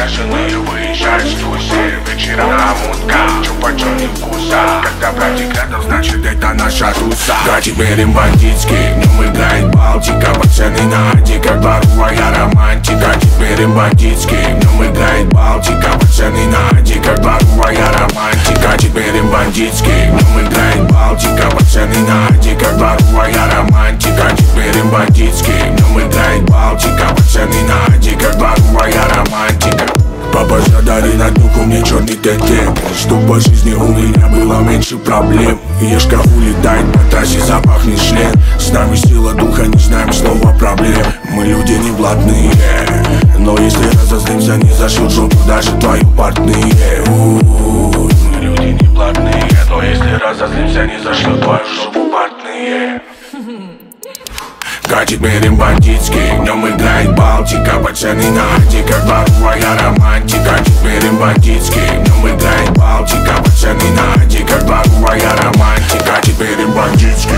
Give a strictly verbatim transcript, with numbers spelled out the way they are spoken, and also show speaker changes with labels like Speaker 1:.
Speaker 1: Заряженные выезжают в тусе. Вечера на мутка, чупа-чу не вкуса. Когда братик рядом, значит это наша туса. Братик берем бандитский, в нем играет Балтика. Пацаны на Ади, как дворовая романтика. Берем бандитский, в нем играет Балтика. Пацаны на Ади, как дворовая романтика. Берем бандитский, в нем играет Балтика. Пацаны на Ади, как дворовая романтика. Берем бандитский, в нем играет Балтика. Пацаны на Ади, как дворовая романтика. Папа задарил на духу мне черный ТТ, чтоб по жизни у меня было меньше проблем. Ешка улетает по трассе, запахнет член. С нами сила духа, не знаем слова проблем. Мы люди не блатные, но если разозлимся, не зашьют жопу даже твою портные. Мы люди не блатные, но если разозлимся, не зашьют твою жопу портные. Катит берем бандитский, в нем играет Балтика. Пацаны на Ади, как дворовая романтика. Берем бандитский, в нем играет Балтика. Пацаны на Ади, как дворовая романтика. Берем бандитский.